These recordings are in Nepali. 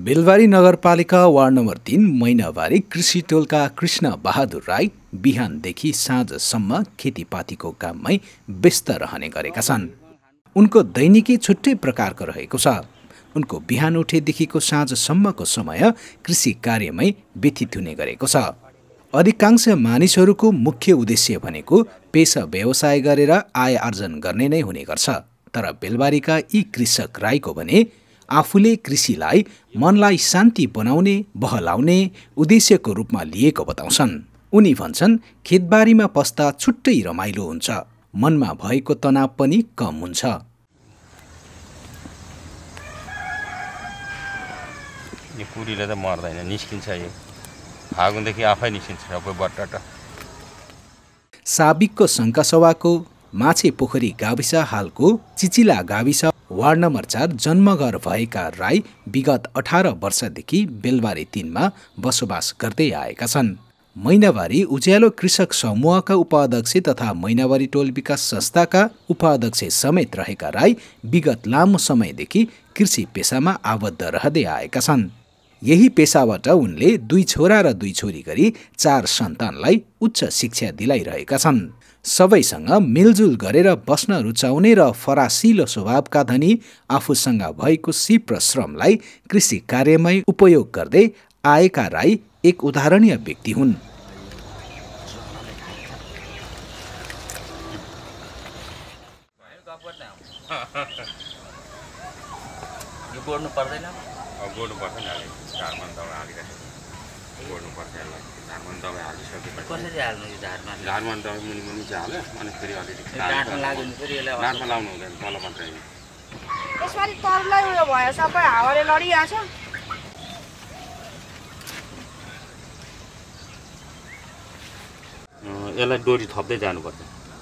बेलबारी नगरपालिका वार्ड नम्बर 3 मैनाबारी कृषि टोलका कृष्ण बहादुर राई बिहानदेखि साँझसम्म खेतीपातीको काममै व्यस्त रहने गरेका छन्। उनको दैनिकी छुट्टै प्रकारको रहेको छ। उनको बिहान उठेदेखिको साँझसम्मको समय कृषि कार्यमै व्यतीत हुने गरेको छ। अधिकांश मानिसहरूको मुख्य उद्देश्य भनेको पेसा व्यवसाय गरेर आय आर्जन गर्ने नै हुने गर्छ। तर बेलबारीका यी कृषक राईको भने आफूले कृषिलाई मनलाई शान्ति बनाउने बहलाउने उद्देश्यको रूपमा लिएको बताउँछन्। उनी भन्छन् खेतबारीमा पस्दा छुट्टै रमाइलो हुन्छ, मनमा भएको तनाव पनि कम हुन्छ। यो कुरीले त मर्दैन, निस्किन्छ। यो फागुनदेखि आफै निस्किन्छ सबै बट्टाट। साबिकको शङ्कासभाको माछे पोखरी गाविस हालको चिचिला गाविस वार्ड नम्बर 4 जन्मघर भएका राई विगत 18 वर्षदेखि बेलबारी 3 मा बसोबास गर्दै आएका छन्। मैनाबारी उज्यालो कृषक समूहका उपाध्यक्ष तथा मैनाबारी टोल विकास संस्थाका उपाध्यक्ष समेत रहेका राई विगत लामो समयदेखि कृषि पेसामा आबद्ध रहँदै आएका छन्। यही पेसाबाट उनले 2 छोरा र 2 छोरी गरी 4 सन्तानलाई उच्च शिक्षा दिलाइरहेका छन्। सबैसँग मिलजुल गरेर बस्न रुचाउने र फरासिलो स्वभावका धनी आफूसँग भएको सिप र श्रमलाई कृषि कार्यमै उपयोग गर्दै आएका राई एक उदाहरणीय व्यक्ति हुन्। यसलाई डोरी थप्दै जानुपर्छ।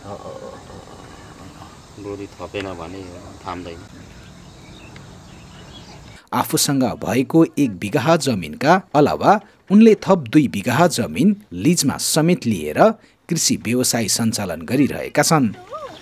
डोरी थपेन भने थाम्दैन। आफूसँग भएको 1 बिघा जमिनका अलावा उनले थप 2 बिघा जमिन लिजमा समेत लिएर कृषि व्यवसाय सञ्चालन गरिरहेका छन्।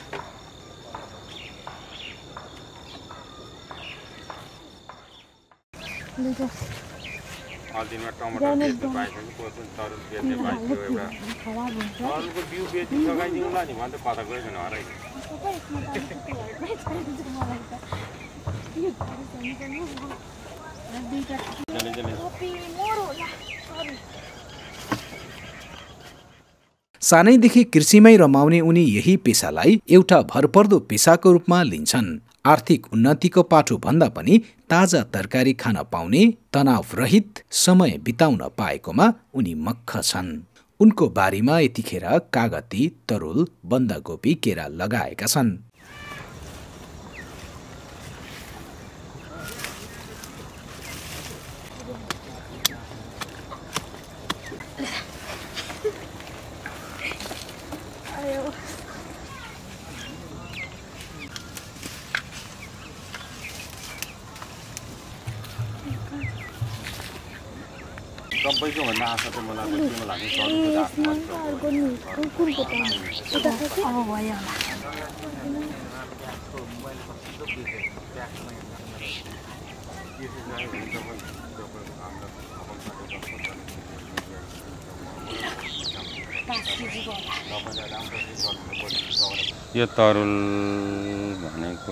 सानैदेखि कृषिमै रमाउने उनी यही पेसालाई एउटा भरपर्दो पेसाको रूपमा लिन्छन्। आर्थिक उन्नतिको पाटो भन्दा पनि ताजा तरकारी खान पाउने तनाव रहित समय बिताउन पाएकोमा उनी मक्ख छन्। उनको बारीमा यतिखेर कागती, तरुल, बन्दागोपी, केरा लगाएका छन्। सबैको भन्दा आशा त मलाई के लाग्छ यो तरुल भनेको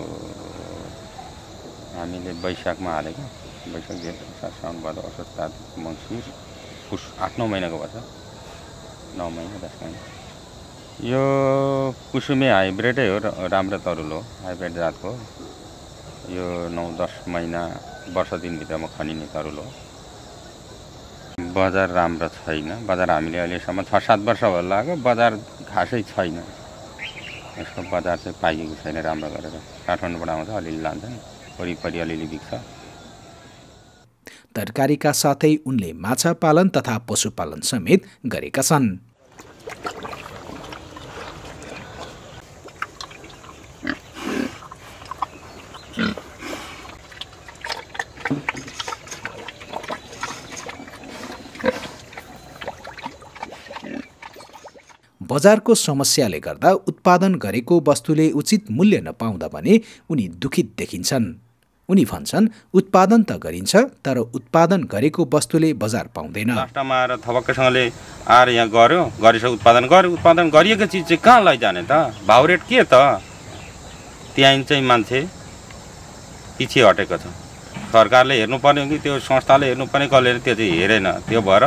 हामीले वैशाखमा हालेको। वैशाख जेठ साउन भादो असोज कार्तिक मङ्सिर पुस 8-9 महिनाको भन्छ। 9 महिना 10 महिना। यो कुसुमे हाइब्रिडै हो, राम्रो तरुल हो, हाइब्रिड जातको। यो 9-10 महिना वर्ष दिनभित्रमा खनिने तरुल हो। बजार राम्रो छैन। बजार हामीले अहिलेसम्म 6-7 वर्ष भयो लाग्यो, बजार खासै छैन। यसको बजार चाहिँ पाइएको छैन राम्रो गरेर। काठमाडौँबाट आउँछ, अलिअलि लान्छन्, वरिपरि अलिअलि बिक्छ। तरकारीका साथै उनले माछा पालन तथा पशुपालन समेत गरेका छन्। बजारको समस्याले गर्दा उत्पादन गरेको वस्तुले उचित मूल्य नपाउँदा भने उनी दुखित देखिन्छन्। उनी भन्छन् उत्पादन त गरिन्छ तर उत्पादन गरेको वस्तुले बजार पाउँदैन। लास्टमा आएर थपक्कसँगले आएर यहाँ गरिसक्यो उत्पादन गरिएको चिज चाहिँ कहाँ लैजाने त? भाउ रेट के त? त्यहाँ चाहिँ मान्छे पछि हटेको छ। सरकारले हेर्नुपर्ने हो कि त्यो संस्थाले हेर्नुपर्ने, कसले त्यो चाहिँ हेरेन। त्यो भएर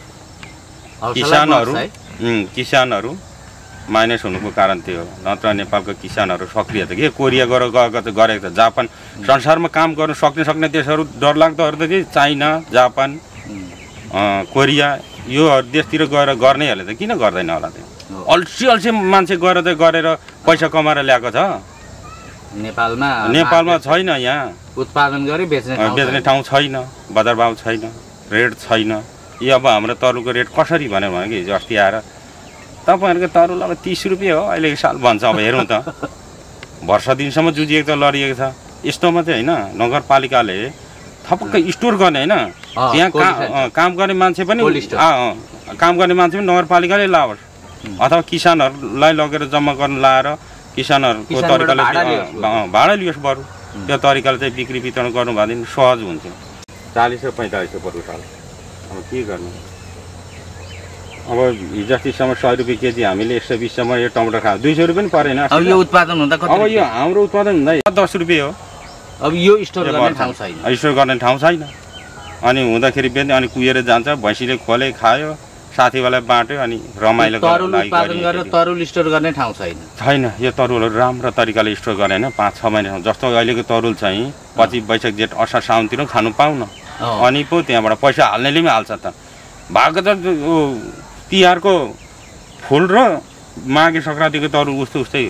किसानहरू माइनस हुनुको कारण त्यो हो। नत्र नेपालको किसानहरू सक्रिय त के कोरिया गरेको त जापान संसारमा काम गर्न सक्ने देशहरू डरलाग्दोहरू त के चाइना, जापान, कोरिया यो देशतिर गएर गर्नेहरूले त किन गर्दैन होला? त्यो अल्छी मान्छे गरेर पैसा कमाएर ल्याएको छ। नेपालमा छैन, यहाँ उत्पादन गरे बेच्ने ठाउँ छैन, बजार भाउ छैन, रेट छैन। यो अब हाम्रो तरुलको रेट कसरी भनेर भने कि हिजो अस्ति आएर तपाईँहरूको तरुल अब 30 रुपियाँ हो अहिलेको साल भन्छ। अब हेरौँ त, वर्ष दिनसम्म जुझिएको छ, लडिएको छ। यस्तोमा चाहिँ होइन, नगरपालिकाले थपक्क स्टोर गर्ने होइन, त्यहाँ काम गर्ने मान्छे पनि नगरपालिकाले लाओस् अथवा किसानहरूलाई लगेर जम्मा गर्न लाएर किसानहरूको तरिकाले भाडा लियोस् बरु। त्यो तरिकाले चाहिँ बिक्री वितरण गर्नु भएदेखि सहज हुन्थ्यो। 40 र 45 बरु साल अब के गर्नु? अब हिजोअस्तिसम्म 100 रुपियाँ केजी हामीले 120सम्म यो टमाटर खायो, 200 रुपियाँ पनि परेन। अब यो उत्पादन हुँदा अब यो हाम्रो उत्पादन हुँदा 10 रुपियाँ हो। अब यो स्टोर गर्ने ठाउँ छैन। अनि हुँदाखेरि बेच्ने, अनि कुहिएर जान्छ, भैँसीले खोले खायो, साथीभाइलाई बाँट्यो, अनि रमाइलो तरुल स्टोर गर्ने ठाउँ छैन। यो तरुलहरू राम्रो तरिकाले स्टोर गर्ने होइन, 5-6 महिनासम्म। जस्तो अहिलेको तरुल चाहिँ 25 वैशाख जेठ असार साउनतिर खानु पाउन, अनि पो त्यहाँबाट पैसा हाल्नेले पनि हाल्छ त। भएको त तिहारको फुल र माघे सङ्क्रान्तिको तरुल उस्तै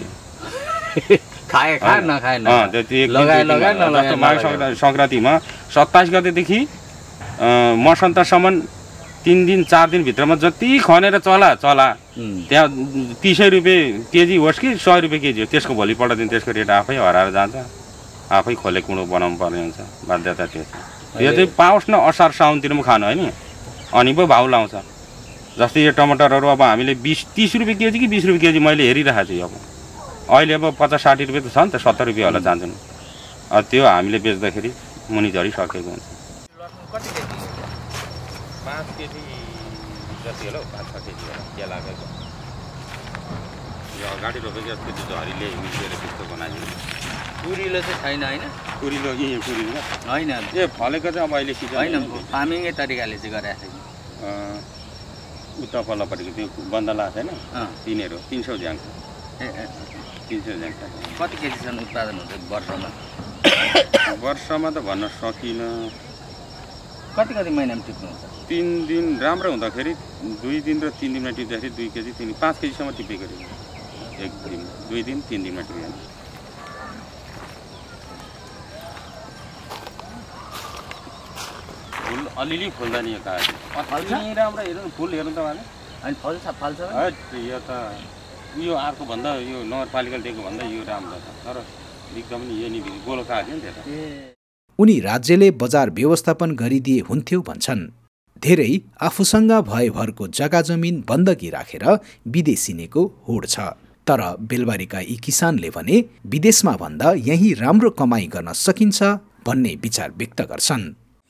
माघे सङ्क्रान्तिमा 27 गतेदेखि मसन्तसम्म 3 दिन 4 दिनभित्रमा जति खनेर चला त्यहाँ 30 रुपियाँ केजी होस् कि 100 रुपियाँ केजी हो, त्यसको भोलिपल्ट दिन त्यसको रेट आफै हराएर जान्छ। आफै खोले कुँडो बनाउनु पर्ने हुन्छ, बाध्यता त्यो छ। यो चाहिँ पाओस् न असार साउनतिर पनि खानु होइन, अनि पो भाउ लाउँछ। जस्तै यो टमाटरहरू अब हामीले 20-30 रुपियाँ केजी कि 20 रुपियाँ केजी मैले हेरिरहेको छु। अब अहिले अब 50-60 रुपियाँ त छ नि त, 70 रुपियाँ होला जान्छन्। त्यो हामीले बेच्दाखेरि मुनि झरिसकेको हुन्छ। 5 केजी जति होला, 5-6 केजी होला के लागेको। यो अगाडि रोपेको त्यो झरीले मिलेर त्यस्तो बनाइदिनु। कुरिलो चाहिँ छैन होइन, कुरिलो कुरिलो होइन, ए फलेको चाहिँ अब अहिले सिजन होइन, फार्मिङै तरिकाले चाहिँ गरिरहेको छ। उता पल्लोपट्टिको त्यो बन्द लाग्छ होइन, तिनीहरू 300 झ्याङ 300 झ्याङ। कति केजीसम्म उत्पादन हुन्छ वर्षमा? वर्षमा त भन्न सकिनँ। कति महिनामा टिप्नुहुन्छ? 3 दिन राम्रो हुँदाखेरि 2 दिन र 3 दिनमा टिप्दाखेरि 2 केजी 5 केजीसम्म टिपेको रे। 1 दिन 2 दिन 3 दिनमा टिप्यो। फुल अलिअलि फुल्दा नि यो राम्रो हेर्नु, फुल हेर्नु त भने अनि फल्छ यो त यो अर्को भन्दा यो नगरपालिकाले दिएको भन्दा यो राम्रो छ, तर एकदम नि यो नि गोलो काट्यो नि त्यो त। उनी राज्यले बजार व्यवस्थापन गरिदिए हुन्थ्यो भन्छन्। धेरै आफूसँग भएभरको जग्गा जमिन बन्दकी राखेर विदेशिनेको होड छ। तर बेलबारीका यी किसानले भने विदेशमा भन्दा यही राम्रो कमाई गर्न सकिन्छ भन्ने विचार व्यक्त गर्छन्।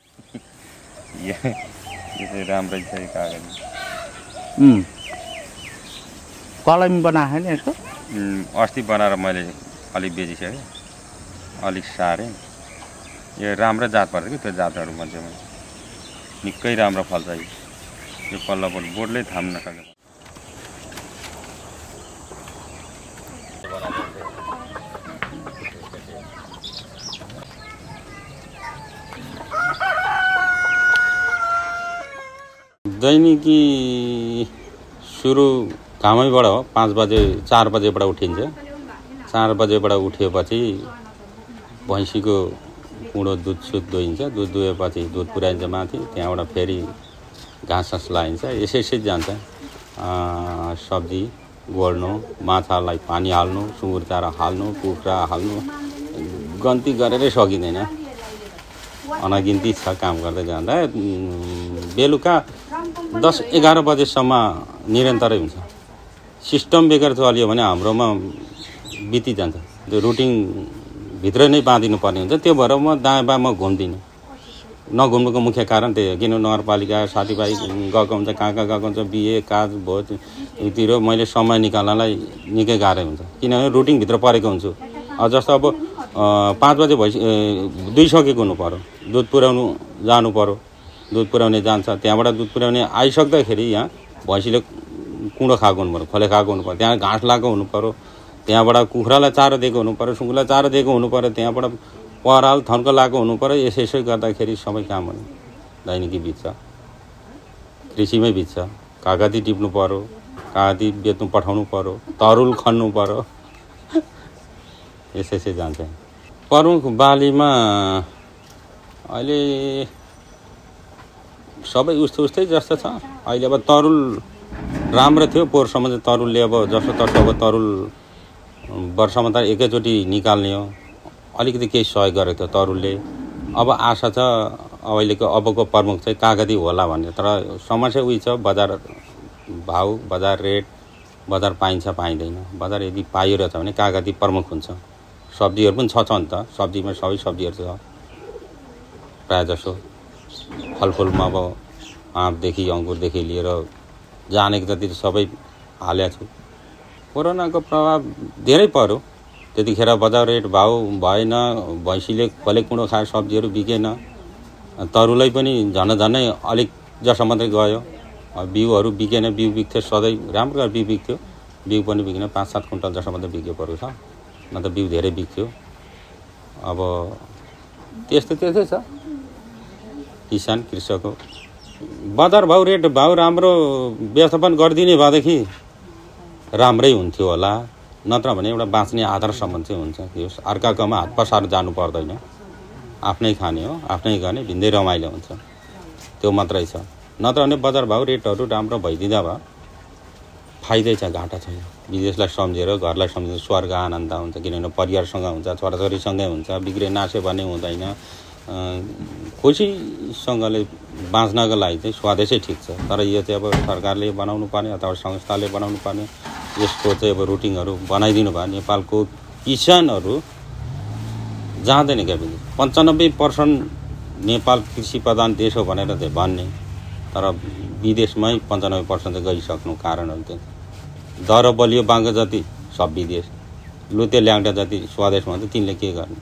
राम्रै छ कागज। कलम बनाएको नि यसको अस्ति बनाएर मैले अलिक बेचिसकेँ, अलिक सारेँ। यो राम्रो जात पर्छ कि त्यो जातहरू मध्येमा निकै राम्रो फल्छ। यो पल्लोपट्टि बोर्डले थाम्न नसकेको। दैनिकी सुरु घामैबाट हो, 4 बजेबाट उठिन्छ। 4 बजेबाट उठेपछि भैँसीको कुँडो दुध दुहिन्छ। दुध दुहेपछि दुध पुर्याइन्छ माथि, त्यहाँबाट फेरि घाँस लाइन्छ। यसै जान्छ। सब्जी गोड्नु, माछालाई पानी हाल्नु, सुँगुर चारा हाल्नु, कुखुरा हाल्नु, गन्ती गरेरै सकिँदैन। अनगिन्ती छ काम गर्दै जाँदा। बेलुका 10-11 बजेसम्म निरन्तरै हुन्छ। सिस्टम बेगर चल्यो भने हाम्रोमा बितिजान्छ। त्यो रुटिन भित्र नै बाँधिनु पर्ने हुन्छ। त्यो भएर म दायाँ बायाँ म घुम्दिनँ। नघुम्नुको मुख्य कारण त्यही हो, किन नगरपालिका साथीभाइ गएको हुन्छ, कहाँ कहाँ गएको हुन्छ, बिहे काज भोजतिर मैले समय निकाल्नलाई निकै गाह्रो हुन्छ, किनभने रुटिनभित्र परेको हुन्छु। जस्तो अब 5 बजे दुइसकेको हुनु पऱ्यो, दुध पुर्याउनु जानु पऱ्यो, दुध पुर्याउने जान्छ, त्यहाँबाट दुध पुर्याउने आइसक्दाखेरि यहाँ भैँसीले कुँडो खाएको हुनु पऱ्यो, खोले खाएको हुनु पऱ्यो, त्यहाँ घाँस लगाएको हुनु पऱ्यो, त्यहाँबाट कुखुरालाई चारो दिएको हुनु पऱ्यो, सुँगुरलाई चारो दिएको हुनु पऱ्यो, त्यहाँबाट पराल थन्को लगाएको हुनु पऱ्यो। यसै गर्दाखेरि सबै कामहरू दैनिकी बित्छ, कृषिमै बित्छ। कागती टिप्नु पऱ्यो, कागती बेच्नु पठाउनु पऱ्यो, तरुल खन्नु पऱ्यो, यसै जान्छ। प्रमुख बालीमा अहिले सबै उस्तै जस्तो छ। अहिले अब तरुल राम्रो थियो, पोहोरसम्म चाहिँ तरुलले अब जस्तो तस्तो अब तरुल वर्षमा त एकैचोटि निकाल्ने हो, अलिकति केही सहयोग गरेको थियो तरुलले। अब आशा छ अहिलेको अबको प्रमुख चाहिँ कागती होला भन्ने, तर समस्या उही छ, बजार भाउ, बजार रेट, बजार पाइन्छ पाइँदैन। बजार यदि पाइरहेछ भने कागती प्रमुख हुन्छ। सब्जीहरू पनि छ नि त, सब्जीमा सबै सब्जीहरू छ प्रायः जसो। फलफुलमा अब आँपदेखि अङ्गुरदेखि लिएर जानेको जति सबै हालेको छु। कोरोनाको प्रभाव धेरै पर्यो, त्यतिखेर बजार रेट भाउ भएन, भैँसीले खोले कुँडो खाएर सब्जीहरू बिकेन, तरुलै पनि झनै अलिक जसो मात्रै गयो, बिउहरू बिकेन। बिउ बिक्थ्यो सधैँ, राम्रो गरेर बिउ बिक्थ्यो, बिउ पनि बिकेन, 5-7 कुन्टल जसो मात्रै बिक्यो परेको छ, न त बिउ धेरै बिक्थ्यो। अब त्यस्तै छ किसान कृषकको। बजार भाउ रेट भाउ राम्रो व्यवस्थापन गरिदिने भएदेखि राम्रै हुन्थ्यो होला, नत्र भने एउटा बाँच्ने आधारसम्म चाहिँ हुन्छ। यो अर्काकोमा हात पसार जानु पर्दैन, आफ्नै खाने हो, आफ्नै गर्ने, भिन्दै रमाइलो हुन्छ, त्यो मात्रै छ। नत्र भने बजार भाउ रेटहरू राम्रो भइदिँदा भए फाइदै छ, घाटा छैन। विदेशलाई सम्झेर घरलाई सम्झेर स्वर्ग आनन्द हुन्छ, किनभने परिवारसँग हुन्छ, छोराछोरीसँगै हुन्छ, बिग्रे नास्यो भन्ने हुँदैन। खुसीसँगले बाँच्नको लागि चाहिँ स्वदेशै ठिक छ। तर यो चाहिँ अब सरकारले बनाउनु पर्ने अथवा संस्थाले बनाउनु पर्ने, यसको चाहिँ अब रुटिनहरू बनाइदिनु भयो। नेपालको किसानहरू जाँदैन क्या, 95% नेपाल कृषि प्रधान देश हो भनेर चाहिँ भन्ने, तर विदेशमै 95% चाहिँ गइसक्नु कारणहरू चाहिँ दर बलियो बाङ्गो जति सब विदेश, लुते ल्याङ्टा जति स्वदेश भन्छ, तिनले के गर्ने।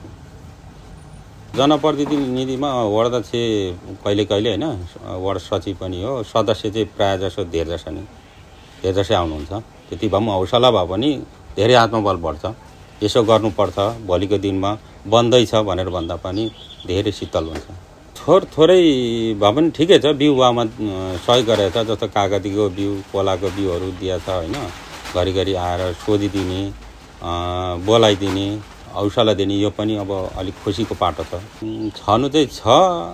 जनप्रतिनिधिमा वडा अध्यक्ष कहिले होइन, वार्ड सचिव पनि हो, सदस्य चाहिँ प्रायः जसो धेर जसै आउनुहुन्छ। त्यति भए पनि हौसला भए पनि धेरै आत्मबल बढ्छ। यसो गर्नुपर्छ, भोलिको दिनमा बन्दैछ भनेर भन्दा पनि धेरै शीतल हुन्छ। थोरै भए पनि ठिकै छ, बिउवामा सहयोग गरेको छ। जस्तो कागतीको बिउ, कोलाको बिउहरू दिएछ होइन, घरिघरि आएर सोधिदिने, बोलाइदिने, हौसला दिने, यो पनि अब अलिक खुसीको पाटो छ। छनु चाहिँ छ,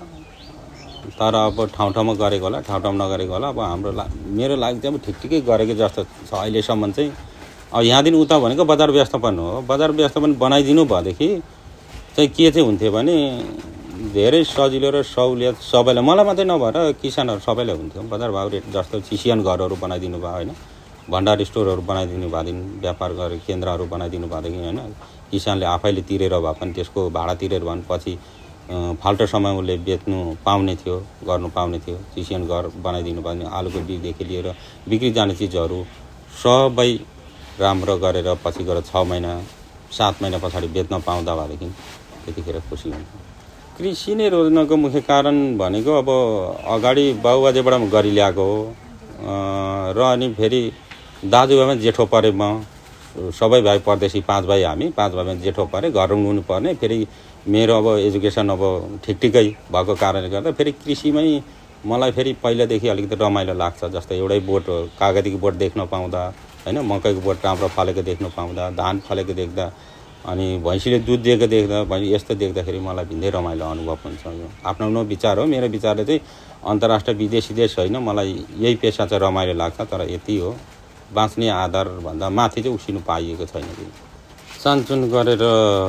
तर अब ठाउँ गरेको होला, ठाउँ नगरेको होला। अब मेरो लागि चाहिँ अब ठिकै गरेको जस्तो छ अहिलेसम्म चाहिँ। अब यहाँदेखि उता भनेको बजार व्यवस्थापन हो। बजार व्यवस्थापन बनाइदिनु भएदेखि चाहिँ के चाहिँ हुन्थ्यो भने धेरै सजिलो र सहुलियत सबैलाई, मलाई मात्रै नभएर किसानहरू सबैलाई हुन्थ्यो। बजार भाउ रेट जस्तो चिसियान घरहरू बनाइदिनु भयो होइन, भण्डार स्टोरहरू बनाइदिनु भएदेखि, व्यापार गरेर केन्द्रहरू बनाइदिनु भएदेखि होइन, किसानले आफैले तिरेर भए पनि त्यसको भाडा तिरेर भए पनि पछि फाल्टो समय उसले बेच्नु पाउने थियो, गर्नु पाउने थियो। चिसियान घर बनाइदिनु भयो भने आलुको बिउदेखि लिएर बिक्री जाने चिजहरू सबै राम्रो गरेर पछि गएर 6 महिना 7 महिना पछाडि बेच्न पाउँदा भएदेखि त्यतिखेर खुसी हुन्छ। कृषि नै रोज्नको मुख्य कारण भनेको अब अगाडि बाबुबाजेबाट गरी ल्याएको हो र अनि फेरि दाजुभाइमा जेठो परे, म सबै भाइ परदेशी, 5 भाइ हामी, 5 भाइमा जेठो परे, घर रुँग्नु पर्ने। फेरि मेरो अब एजुकेसन अब ठिकै भएको कारणले गर्दा फेरि कृषिमै मलाई फेरि पहिलादेखि अलिकति रमाइलो लाग्छ। जस्तो एउटै बोट, कागतीको बोट देख्न पाउँदा होइन, मकैको बोट राम्रो फलेको देख्न पाउँदा, धान फलेको देख्दा, अनि भैँसीले दुध दिएको देख्दा, यस्तो देख्दाखेरि मलाई भिन्दै रमाइलो अनुभव हुन्छ। यो आफ्नो विचार हो, मेरो विचारले चाहिँ अन्तर्राष्ट्रिय विदेशी देश होइन, मलाई यही पेसा चाहिँ रमाइलो लाग्छ। तर यति हो, बाँच्ने आधार भन्दा माथि चाहिँ उसिनु पाइएको छैन। सानचुन गरेर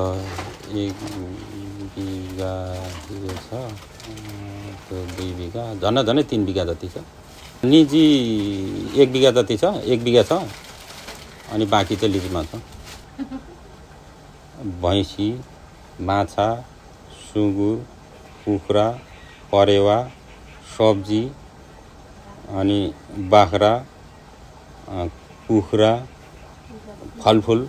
1 बिघा छ, त्यो 2 बिघा, झन्डै 3 बिघा जति छ। निजी 1 बिघा जति छ, 1 बिघा छ, अनि बाँकी चाहिँ लिजमा छ। भैँसी माछा, सुँगुर, कुखुरा, परेवा, सब्जी, अनि बाख्रा, कुखुरा, फलफुल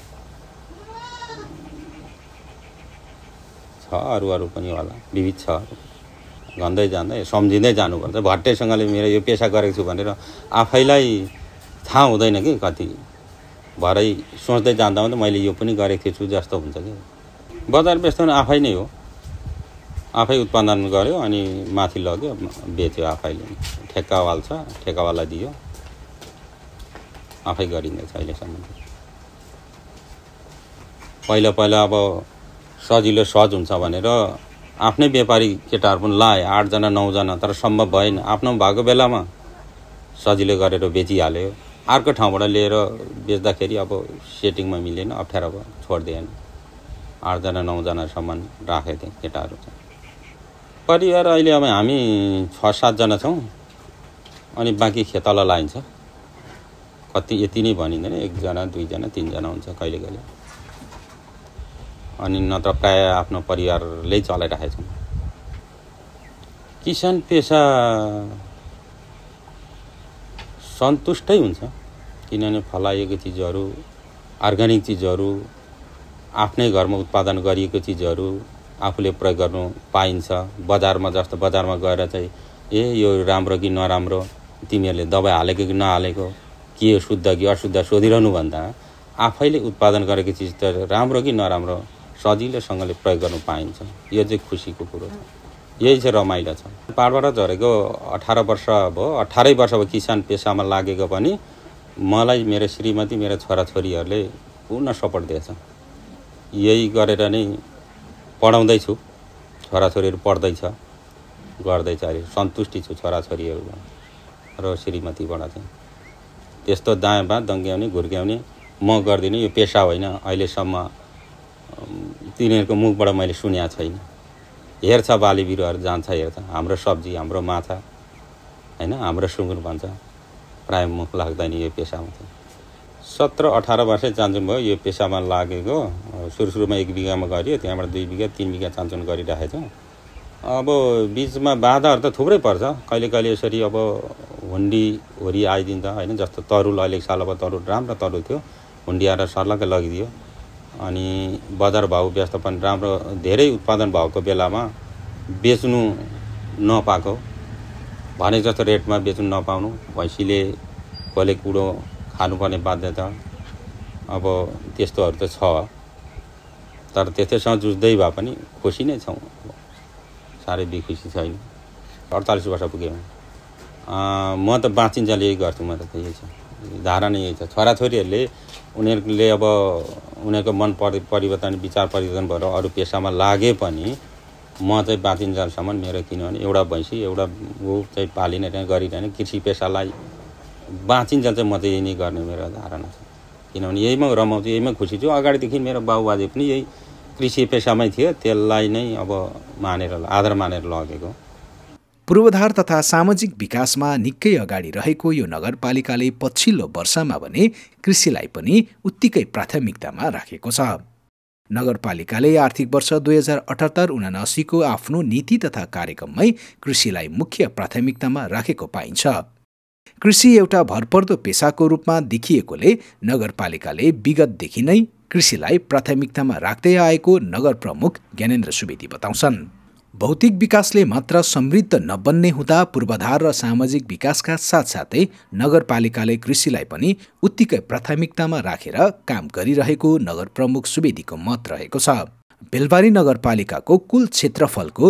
छ, अरू पनि होला, विविध छ। भन्दै जाँदै सम्झिँदै जानुपर्छ। भट्टैसँगले मेरो यो पेसा गरेको छु भनेर आफैलाई थाहा हुँदैन कि कति भरै सोच्दै जाँदा त मैले यो पनि गरेको छु जस्तो हुन्छ कि। बजार बेच्नु आफै नै हो, आफै उत्पादन गर्यो अनि माथि लग्यो बेच्यो आफैले। ठेक्कावाल छ, ठेक्कावाललाई दियो, आफै गरिँदैछ अहिलेसम्म। पहिला अब सजिलो सहज हुन्छ भनेर आफ्नै व्यापारी केटाहरू पनि लाए, 8 जना 9 जना, तर सम्भव भएन। आफ्नो भएको बेलामा सजिलो गरेर बेचिहाल्यो। अर्को ठाउँबाट लिएर बेच्दाखेरि अब सेटिङमा मिलेन, अप्ठ्यारो भयो, छोडिदिएन। 8 जना 9 जनासम्म राखेको थिएँ केटाहरू चाहिँ। परिवार अहिले अब हामी 6-7 जना छौँ, अनि बाँकी खेताला लाइन्छ। कति यति नै भनिँदैन, 1 जना 2 जना 3 जना हुन्छ कहिले कहिले। अनि नत्र प्रायः आफ्नो परिवारले चलाइराखेको छौँ। किसान पेसा सन्तुष्टै हुन्छ, किनभने फलाइएको चिजहरू, अर्ग्यानिक चिजहरू, आफ्नै घरमा उत्पादन गरिएको चिजहरू आफूले प्रयोग गर्नु पाइन्छ। बजारमा जस्तो बजारमा गएर चाहिँ यो राम्रो कि नराम्रो, तिमीहरूले दबाई हालेको कि नहालेको, के शुद्ध कि अशुद्ध सोधिरहनु भन्दा आफैले उत्पादन गरेको चिज त राम्रो कि नराम्रो सजिलोसँगले प्रयोग गर्नु पाइन्छ। यो चाहिँ खुसीको कुरो छ, यही चाहिँ रमाइलो छ। पाहाडबाट झरेको 18 वर्ष भयो, 18 वर्ष भयो किसान पेसामा लागेको पनि मलाई मेरो श्रीमती, मेरो छोराछोरीहरूले पूर्ण सपोर्ट दिएछ। यही गरेर नै पढाउँदैछु, छोराछोरीहरू पढ्दैछ, गर्दैछ। अहिले सन्तुष्टि छु छोराछोरीहरूमा र श्रीमतीबाट चाहिँ। त्यस्तो दायाँ बाँ दङ्ग्याउने घुर्क्याउने म गर्दिनँ, यो पेसा होइन। अहिलेसम्म तिनीहरूको मुखबाट मैले सुनेको छैन। हेर्छ बाली बिरुवाहरू, जान्छ हेर्छ, हाम्रो सब्जी, हाम्रो माछा होइन, हाम्रो सुँगुर भन्छ, प्रायः मुख लाग्दैन यो पेसामा चाहिँ। 17-18 वर्षै चान्चुन भयो यो पेसामा लागेको। सुरुमा 1 बिघामा गरियो, त्यहाँबाट 2 बिघा 3 बिघा चान्चुन गरिराखेको छु। अब बिचमा बाधाहरू त थुप्रै पर्छ। कहिले कहिले यसरी अब हुन्डी आइदिन्छ होइन, जस्तो तरुल अहिलेको साल अब तरुल राम्रो तरुल थियो, हुन्डी आएर सर्लक्कै लगिदियो। अनि बजार भाउ व्यवस्थापन राम्रो, धेरै उत्पादन भएको बेलामा बेच्नु नपाएको, भनेको जस्तो रेटमा बेच्नु नपाउनु, भैँसीले खोले कुडो खानुपर्ने बाध्यता, अब त्यस्तोहरू त छ। तर त्यस्तैसँग जुझ्दै भए पनि खुसी नै छौँ, साह्रै बेखुसी छैन। 48 वर्ष पुगेँ म त बाँचिन्जेल यही गर्छु। म त यही छ, धारणा यही छ। छोराछोरीहरूले उनीहरूले अब उनीहरूको मन परिवर्तन, विचार परिवर्तन भएर अरू पेसामा लागे पनि म चाहिँ बाँचिन्जेलसम्म मेरो, किनभने एउटा भैँसी एउटा ऊ चाहिँ पालिने गरिरहने कृषि पेसालाई बाँचिन्जेल चाहिँ म चाहिँ यही नै गर्ने मेरो धारणा छ। किनभने यहीमा रमाउँछु, यहीमा खुसी छु। अगाडिदेखि मेरो बाबुबाजे पनि यही कृषि पेसामै थियो, त्यसलाई नै अब आदर मानेर लगेको। पूर्वाधार तथा सामाजिक विकासमा निकै अगाडि रहेको यो नगरपालिकाले पछिल्लो वर्षमा भने कृषिलाई पनि उत्तिकै प्राथमिकतामा राखेको छ। नगरपालिकाले आर्थिक वर्ष 2078-79 को आफ्नो नीति तथा कार्यक्रममै कृषिलाई मुख्य प्राथमिकतामा राखेको पाइन्छ। कृषि एउटा भरपर्दो पेसाको रूपमा देखिएकोले नगरपालिकाले विगतदेखि नै कृषिलाई प्राथमिकतामा राख्दै आएको नगर प्रमुख ज्ञानेन्द्र सुवेदी बताउँछन्। भौतिक विकासले मात्र समृद्ध नबन्ने हुँदा पूर्वाधार र सामाजिक विकासका साथसाथै नगरपालिकाले कृषिलाई पनि उत्तिकै प्राथमिकतामा राखेर काम गरिरहेको नगर प्रमुख सुवेदीको मत रहेको छ। बेलबारी नगरपालिकाको कुल क्षेत्रफलको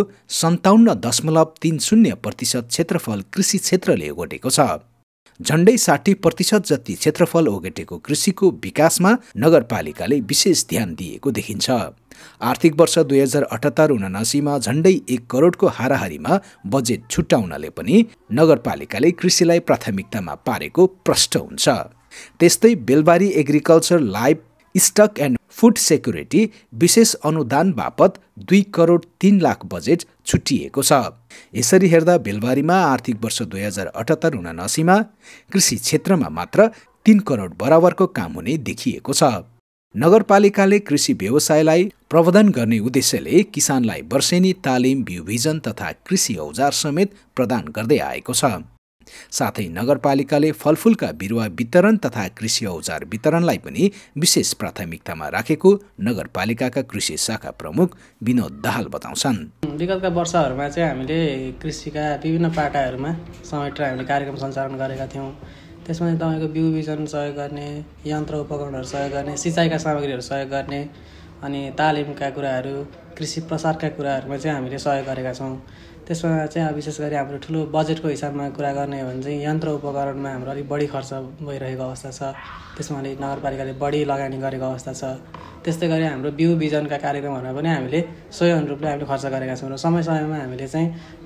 57.30% क्षेत्रफल कृषि क्षेत्रले ओगटेको छ। झण्डै 60% जति क्षेत्रफल ओगटेको कृषिको विकासमा नगरपालिकाले विशेष ध्यान दिएको देखिन्छ। आर्थिक वर्ष 2078-79 झण्डै 1 करोडको हाराहारीमा बजेट छुट्याउनले पनि नगरपालिकाले कृषिलाई प्राथमिकतामा पारेको प्रष्ट हुन्छ। त्यस्तै Belbari agriculture life stock and food security विशेष अनुदान बापत 2 करोड 3 लाख बजेट छुट्टिएको छ। यसरी हेर्दा बेलबारीमा आर्थिक वर्ष 2078-79 कृषि क्षेत्रमा मात्र 3 करोड बराबरको काम हुने देखिएको छ। नगरपालिकाले कृषि व्यवसायलाई प्रवर्धन गर्ने उद्देश्यले किसानलाई वर्षेनी तालिम, बिउ बिजन तथा कृषि औजार समेत प्रदान गर्दै आएको छ। साथै नगरपालिकाले फलफूलका बिरुवा वितरण तथा कृषि औजार वितरणलाई पनि विशेष प्राथमिकतामा राखेको नगरपालिकाका कृषि शाखा प्रमुख विनोद दाहाल बताउँछन्। विगतका वर्षहरूमा चाहिँ हामीले कृषिका विभिन्न पाटाहरूमा समेटेर हामीले कार्यक्रम सञ्चालन गरेका थियौँ। त्यसमा चाहिँ तपाईँको बिउ बिजन सहयोग गर्ने, यन्त्र उपकरणहरू सहयोग गर्ने, सिँचाइका सामग्रीहरू सहयोग गर्ने, अनि तालिमका कुराहरू, कृषि प्रसारका कुराहरूमा चाहिँ हामीले सहयोग गरेका छौँ। त्यसमा चाहिँ विशेष गरी हाम्रो ठुलो बजेटको हिसाबमा कुरा गर्ने हो भने चाहिँ यन्त्र उपकरणमा हाम्रो अलिक बढी खर्च भइरहेको अवस्था छ। त्यसमा अलिक नगरपालिकाले बढी लगानी गरेको अवस्था छ। त्यस्तै गरी हाम्रो बिउ बिजनका कार्यक्रमहरूमा पनि हामीले सोही अनुरूपले हामीले खर्च गरेका छौँ र समय समयमा हामीले चाहिँ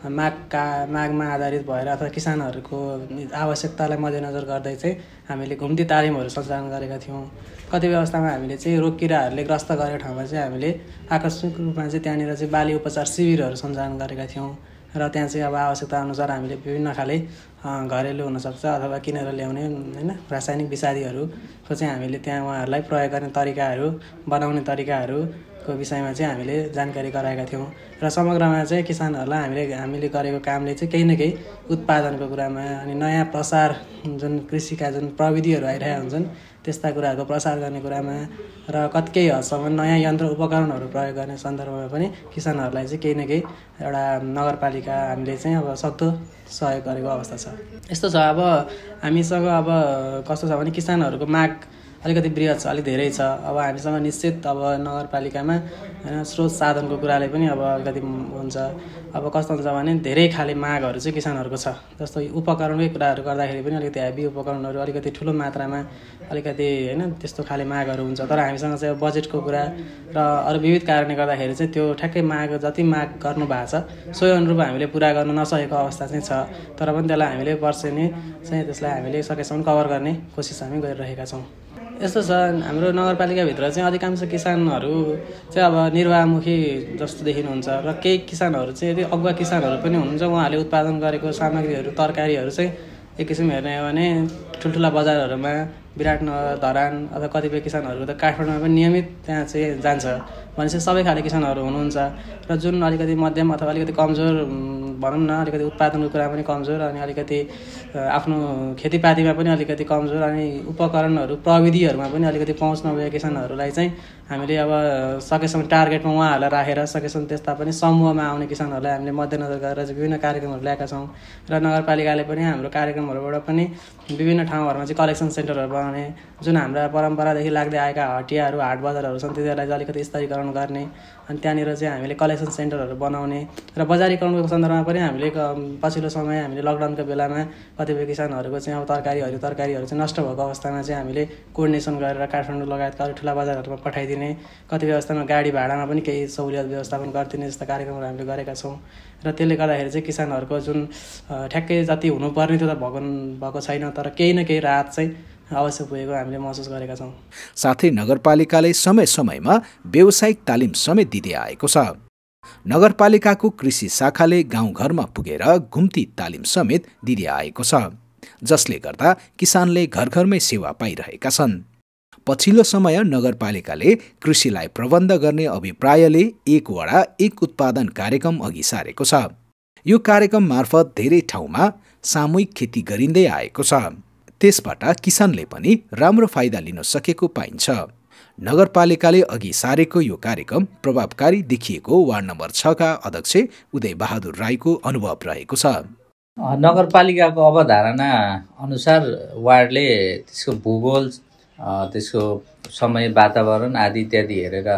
मागमा आधारित भएर अथवा किसानहरूको आवश्यकतालाई मध्यनजर गर्दै चाहिँ हामीले घुम्ती तालिमहरू सञ्चालन गरेका थियौँ। कतिपय अवस्थामा हामीले चाहिँ रोग किराहरूले ग्रस्त गरेको ठाउँमा चाहिँ हामीले आकस्मिक रूपमा चाहिँ त्यहाँनिर चाहिँ बाली उपचार शिविरहरू सञ्चालन गरेका थियौँ र त्यहाँ चाहिँ अब आवश्यकता अनुसार हामीले विभिन्न खाले घरेलु हुनसक्छ अथवा किनेर ल्याउने होइन रासायनिक विषादीहरूको चाहिँ हामीले त्यहाँ उहाँहरूलाई प्रयोग गर्ने तरिकाहरू, बनाउने तरिकाहरूको विषयमा चाहिँ हामीले जानकारी गराएका थियौँ र समग्रमा चाहिँ किसानहरूलाई हामीले गरेको कामले चाहिँ केही न केही उत्पादनको कुरामा अनि नयाँ प्रसार जुन कृषिका जुन प्रविधिहरू आइरहेका हुन्छन् त्यस्ता कुराहरूको प्रसार गर्ने कुरामा र केही हदसम्म नयाँ यन्त्र उपकरणहरू प्रयोग गर्ने सन्दर्भमा पनि किसानहरूलाई चाहिँ केही न केही एउटा नगरपालिका हामीले चाहिँ अब सक्दो सहयोग गरेको अवस्था छ। यस्तो छ अब हामीसँग अब कस्तो छ भने किसानहरूको माग अलिकति बृहत छ, अलिक धेरै छ। अब हामीसँग निश्चित अब नगरपालिकामा होइन स्रोत साधनको कुराले पनि अब अलिकति हुन्छ। अब कस्तो हुन्छ भने धेरै खाले मागहरू चाहिँ किसानहरूको छ। जस्तो उपकरणकै कुराहरू गर्दाखेरि पनि अलिकति हेभी उपकरणहरू अलिकति ठुलो मात्रामा अलिकति होइन त्यस्तो खाले मागहरू हुन्छ। तर हामीसँग चाहिँ बजेटको कुरा र अरू विविध कारणले गर्दाखेरि चाहिँ त्यो ठ्याक्कै माग जति माग गर्नु भएको छ सोही अनुरूप हामीले पुरा गर्न नसकेको अवस्था चाहिँ छ। तर पनि त्यसलाई हामीले वर्षेनी चाहिँ त्यसलाई हामीले सकेसम्म कभर गर्ने कोसिस हामी गरिरहेका छौँ। यस्तो छ हाम्रो नगरपालिकाभित्र चाहिँ अधिकांश किसानहरू चाहिँ अब निर्वाहमुखी जस्तो देखिनुहुन्छ र केही किसानहरू चाहिँ यदि अगुवा किसानहरू पनि हुनुहुन्छ। उहाँहरूले उत्पादन गरेको सामग्रीहरू तरकारीहरू चाहिँ एक किसिम हेर्ने हो भने ठुल्ठुला बजारहरूमा विराटनगर, धरान अथवा कतिपय किसानहरू त काठमाडौँमा पनि नियमित त्यहाँ चाहिँ जान्छ। भनेपछि सबै खाले किसानहरू हुनुहुन्छ र जुन अलिकति मध्यम अथवा अलिकति कमजोर भनौँ न अलिकति उत्पादनको कुरा पनि कमजोर अनि अलिकति आफ्नो खेतीपातीमा पनि अलिकति कमजोर अनि उपकरणहरू प्रविधिहरूमा पनि अलिकति पहुँच नभएका किसानहरूलाई चाहिँ हामीले अब सकेसम्म टार्गेटमा उहाँहरूलाई राखेर सकेसम्म त्यस्ता पनि समूहमा आउने किसानहरूलाई हामीले मध्यनजर गरेर चाहिँ विभिन्न कार्यक्रमहरू ल्याएका छौँ र नगरपालिकाले पनि हाम्रो कार्यक्रमहरूबाट पनि विभिन्न ठाउँहरूमा चाहिँ कलेक्सन सेन्टरहरू बनाउने जुन हाम्रा परम्परादेखि लाग्दै आएका हटियाहरू हाट बजारहरू छन् तिनीहरूलाई चाहिँ अलिकति स्तरीकरण गर्ने अनि त्यहाँनिर चाहिँ हामीले कलेक्सन सेन्टरहरू बनाउने र बजारीकरणको सन्दर्भमा पनि हामीले पछिल्लो समय हामीले लकडाउनको बेलामा कतिपय किसानहरूको चाहिँ अब तरकारीहरू चाहिँ नष्ट भएको अवस्थामा चाहिँ हामीले कोर्डिनेसन गरेर काठमाडौँ लगायतका अरू ठुला बजारहरूमा पठाइदिने कतिपय अवस्थामा गाडी भाडामा पनि केही सहुलियत व्यवस्थापन गरिदिने जस्ता कार्यक्रमहरू हामीले गरेका छौँ र त्यसले गर्दाखेरि चाहिँ किसानहरूको जुन ठ्याक्कै जति हुनुपर्ने त्यो त भएको छैन तर केही न केही राहत चाहिँ अवश्य पुगेको हामीले महसुस गरेका छौँ। साथै नगरपालिकाले समय समयमा व्यावसायिक तालिम समेत दिँदै आएको छ। नगरपालिकाको कृषि शाखाले गाउँघरमा पुगेर घुम्ती तालिम समेत दिँदै आएको छ जसले गर्दा किसानले घर घरमै सेवा पाइरहेका छन्। पछिल्लो समय नगरपालिकाले कृषिलाई प्रबन्ध गर्ने अभिप्रायले एक वडा एक उत्पादन कार्यक्रम अघि सारेको छ। यो कार्यक्रम मार्फत धेरै ठाउँमा सामूहिक खेती गरिँदै आएको छ। त्यसबाट किसानले पनि राम्रो फाइदा लिन सकेको पाइन्छ। नगरपालिकाले अघि सारेको यो कार्यक्रम प्रभावकारी देखिएको वार्ड नम्बर 6 का अध्यक्ष उदय बहादुर राईको अनुभव रहेको छ। नगरपालिकाको अवधारणा अनुसार वार्डले त्यसको भूगोल त्यसको समय वातावरण आदि इत्यादि हेरेर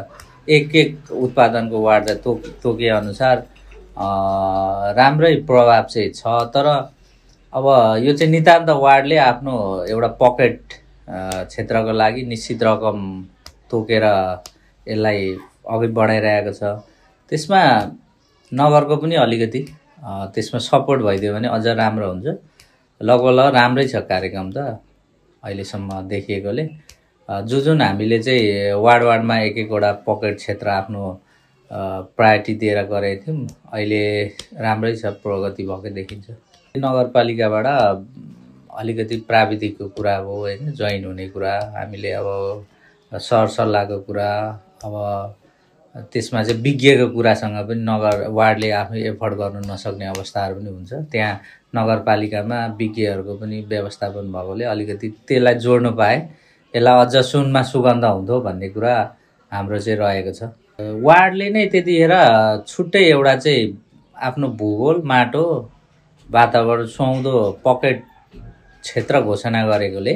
एक उत्पादनको वार्डलाई तोके अनुसार राम्रै प्रभाव चाहिँ छ। तर अब यो चाहिँ नितान्त वार्डले आफ्नो एउटा पकेट क्षेत्रको लागि निश्चित रकम तोकेर यसलाई अघि बढाइरहेको छ। त्यसमा नगरको पनि अलिकति त्यसमा सपोर्ट भइदियो भने अझ राम्रो हुन्छ। लगभग राम्रै छ कार्यक्रम त अहिलेसम्म देखिएकोले। जुन हामीले चाहिँ वार्डमा एक एकवटा पकेट क्षेत्र आफ्नो प्रायोरिटी दिएर गरेको थियौँ अहिले राम्रै छ, प्रगति भएकै देखिन्छ। नगरपालिकाबाट अलिकति प्राविधिकको कुरा हो होइन, जोइन हुने कुरा हामीले अब सरसल्लाहको कुरा, अब त्यसमा चाहिँ विज्ञको कुरासँग पनि वार्डले आफै एफोर्ड गर्नु नसक्ने अवस्थाहरू पनि हुन्छ। त्यहाँ नगरपालिकामा विज्ञहरूको पनि व्यवस्थापन भएकोले अलिकति त्यसलाई जोड्नु पाए यसलाई अझ सुनमा सुगन्ध हुन्थ्यो भन्ने कुरा हाम्रो चाहिँ रहेको छ। वार्डले नै त्यतिखेर छुट्टै एउटा चाहिँ आफ्नो भूगोल, माटो, वातावरण सुहाउँदो पकेट क्षेत्र घोषणा गरेकोले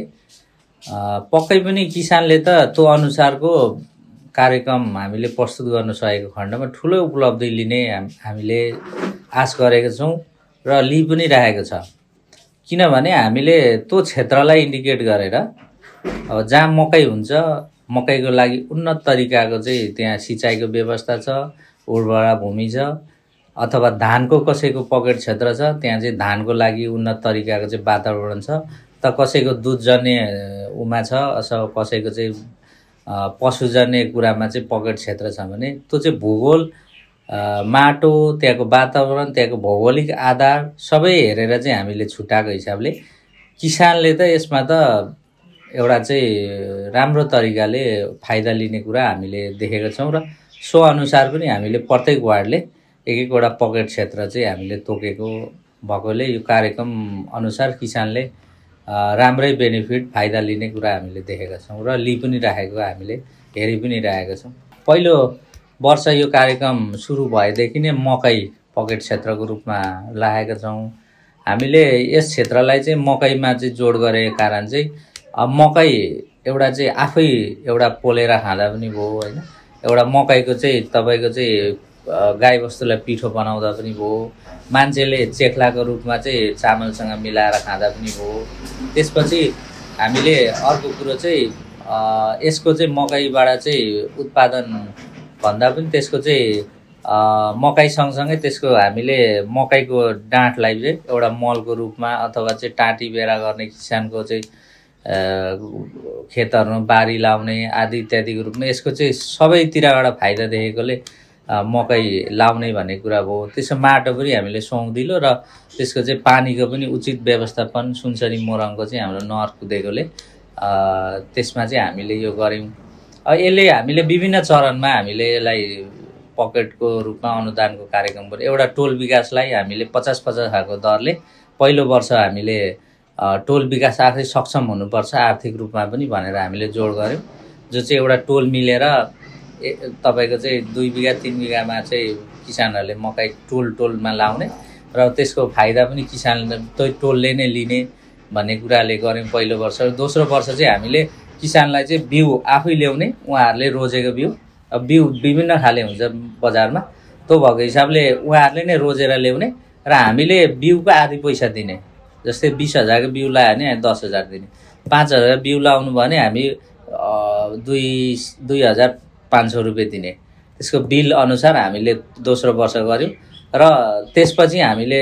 पक्कै पनि किसानले त त्यो अनुसारको कार्यक्रम हामीले प्रस्तुत गर्न सकेको खण्डमा ठुलो उपलब्धि लिने हामीले आश गरेका छौँ र लिइ पनि राखेको छ। किनभने हामीले त्यो क्षेत्रलाई इन्डिकेट गरेर अब जहाँ मकै हुन्छ, मकैको लागि उन्नत तरिकाको चाहिँ त्यहाँ सिँचाइको व्यवस्था छ, उर्वरा भूमि छ, अथवा धानको कसैको पकेट क्षेत्र छ त्यहाँ चाहिँ धानको लागि उन्नत तरिकाको चाहिँ वातावरण छ, त कसैको दुधजन्य उमा छ, अथवा कसैको चाहिँ पशुजन्य कुरामा चाहिँ पकेट क्षेत्र छ भने त्यो चाहिँ भूगोल, माटो, त्यहाँको वातावरण, त्यहाँको भौगोलिक आधार सबै हेरेर चाहिँ हामीले छुट्याएको हिसाबले किसानले त यसमा त एउटा चाहिँ राम्रो तरिकाले फाइदा लिने कुरा हामीले देखेका छौँ र सो अनुसार पनि हामीले प्रत्येक वार्डले एक-एकवटा पकेट क्षेत्र चाहिँ हामीले तोकेको भएकोले यो कार्यक्रम अनुसार किसानले राम्रै बेनिफिट फाइदा लिने कुरा हामीले देखेका छौँ र लिइ पनि राखेको हामीले हेरि पनि राखेका छौँ। पहिलो वर्ष यो कार्यक्रम सुरु भएदेखि नै मकै पकेट क्षेत्रको रूपमा लागेका छौँ। हामीले यस क्षेत्रलाई चाहिँ मकैमा चाहिँ जोड गरेको कारण चाहिँ मकै एउटा चाहिँ आफै एउटा पोलेर खाँदा पनि भयो होइन, एउटा मकैको चाहिँ तपाईँको चाहिँ गाईबस्तुलाई पिठो बनाउँदा पनि भयो, मान्छेले चेख्लाको रूपमा चाहिँ चामलसँग मिलाएर खाँदा पनि भयो। त्यसपछि हामीले अर्को कुरो चाहिँ यसको चाहिँ मकैबाट चाहिँ उत्पादन भन्दा पनि त्यसको चाहिँ मकै सँगसँगै त्यसको हामीले मकैको डाँठलाई चाहिँ एउटा मलको रूपमा अथवा चाहिँ टाँटी बेरा गर्ने किसानको चाहिँ खेतहरूमा बारी लाउने आदि इत्यादिको रूपमा यसको चाहिँ सबैतिरबाट फाइदा देखेकोले मकै लाउने भन्ने कुरा भयो। त्यसो माटो पनि हामीले सुहाउँदिलो र त्यसको चाहिँ पानीको पनि उचित व्यवस्थापन सुनसरी मोरङको चाहिँ हाम्रो नहर कुदेकोले त्यसमा चाहिँ हामीले यो गऱ्यौँ। यसले हामीले विभिन्न चरणमा हामीले यसलाई पकेटको रूपमा अनुदानको कार्यक्रम गऱ्यौँ। एउटा टोल विकासलाई हामीले 50-50 खालको दरले पहिलो वर्ष हामीले टोल विकास आफै सक्षम हुनुपर्छ आर्थिक रूपमा पनि भनेर हामीले जोड गऱ्यौँ, जो चाहिँ एउटा टोल मिलेर तपाईँको चाहिँ 2 बिघा 3 बिघामा चाहिँ किसानहरूले मकै टोलमा लाउने र त्यसको फाइदा पनि किसानले त्यो टोलले नै लिने भन्ने कुराले गऱ्यौँ पहिलो वर्ष। दोस्रो वर्ष चाहिँ हामीले किसानलाई चाहिँ बिउ आफै ल्याउने, उहाँहरूले रोजेको बिउ विभिन्न खाले हुन्छ बजारमा, त्यो भएको हिसाबले उहाँहरूले नै रोजेर ल्याउने र हामीले बिउको आधी पैसा दिने। जस्तै 20,000 को बिउ लायो भने 10,000 दिने, 5,000 बिउ लाउनु भयो भने हामी 2,500 रुपियाँ दिने। त्यसको बिल अनुसार हामीले दोस्रो वर्ष गऱ्यौँ र त्यसपछि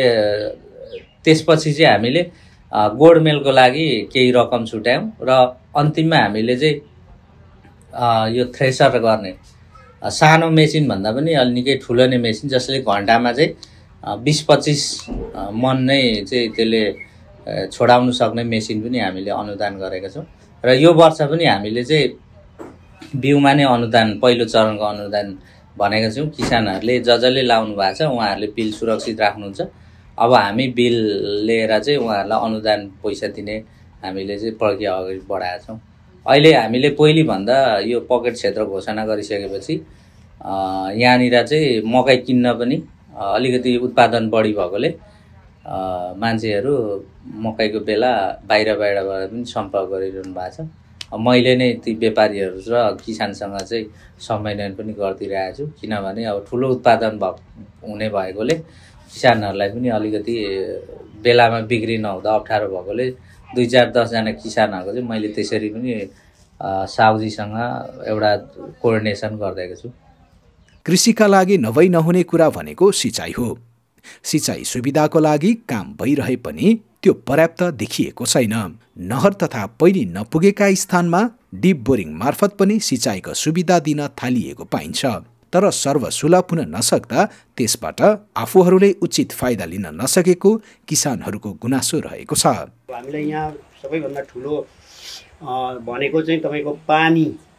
चाहिँ हामीले गोडमेलको लागि केही रकम छुट्यायौँ र अन्तिममा हामीले चाहिँ यो थ्रेसर गर्ने सानो मेसिन भन्दा पनि अलि निकै ठुलो नै मेसिन जसले घन्टामा चाहिँ 20-25 मन नै चाहिँ त्यसले छोडाउनु सक्ने मेसिन पनि हामीले अनुदान गरेका छौँ। र यो वर्ष पनि हामीले चाहिँ बिउमा नै अनुदान पहिलो चरणको अनुदान भनेका छौँ। किसानहरूले जसले लाउनु भएको छ उहाँहरूले बिल सुरक्षित राख्नुहुन्छ। अब हामी बिल लिएर चाहिँ उहाँहरूलाई अनुदान पैसा दिने हामीले चाहिँ प्रक्रिया अगाडि बढाएका छौँ। अहिले हामीले पहिलेभन्दा यो पकेट क्षेत्र घोषणा गरिसकेपछि यहाँनिर चाहिँ मकै किन्न पनि अलिकति उत्पादन बढी भएकोले मान्छेहरू मकैको बेला बाहिरबाट पनि सम्पर्क गरिरहनु भएको छ। मैले नै ती व्यापारीहरू र किसानसँग चाहिँ समन्वय पनि गरिदिइरहेको छु, किनभने अब ठुलो उत्पादन हुने भएकोले किसानहरूलाई पनि अलिकति बेलामा बिक्री नहुँदा अप्ठ्यारो भएकोले 2-4-10 जना किसानहरूको चाहिँ मैले त्यसरी पनि साउजीसँग एउटा कोअर्डिनेसन गरिदिएको छु। कृषिका लागि नभई नहुने कुरा भनेको सिँचाइ हो। सिँचाइ सुविधाको लागि काम भइरहे पनि त्यो पर्याप्त देखिएको छैन। नहर तथा पहिले नपुगेका स्थानमा डिप बोरिङ मार्फत पनि सिँचाइको सुविधा दिन थालिएको पाइन्छ, तर सर्वसुलभ हुन नसक्दा त्यसबाट आफूहरूले उचित फाइदा लिन नसकेको किसानहरूको गुनासो रहेको छ। हामीलाई यहाँ सबैभन्दा ठुलो भनेको चाहिँ तपाईँको पानी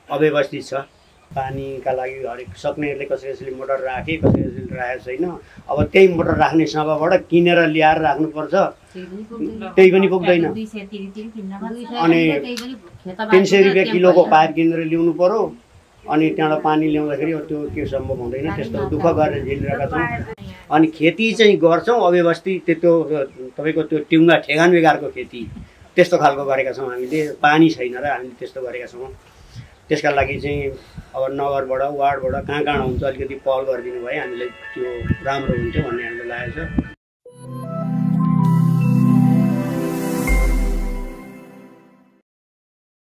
अव्यवस्थित छ। पानीका लागि हरेक सक्नेहरूले कसैले मोटर राखे, कसैले राखेको छैन। अब त्यही मोटर राख्ने सभाबाट किनेर ल्याएर राख्नुपर्छ, त्यही पनि पुग्दैन। अनि 300 रुपियाँ किलोको पाइप किनेर ल्याउनु पर्यो, अनि त्यहाँबाट पानी ल्याउँदाखेरि त्यो के सम्भव हुँदैन। त्यस्तो दुःख गरेर झेलिरहेका छौँ। अनि खेती चाहिँ गर्छौँ अव्यवस्थित, त्यो तपाईँको त्यो ट्युङ्गा ठेगान बेगारको खेती त्यस्तो खालको गरेका छौँ हामीले। पानी छैन र हामीले त्यस्तो गरेका छौँ। त्यसका लागि चाहिँ अब नगरबाट वार्डबाट कहाँ हुन्छ अलिकति पहल गरिदिनु भए हामीलाई त्यो राम्रो हुन्थ्यो भन्ने हामीलाई लागेको छ।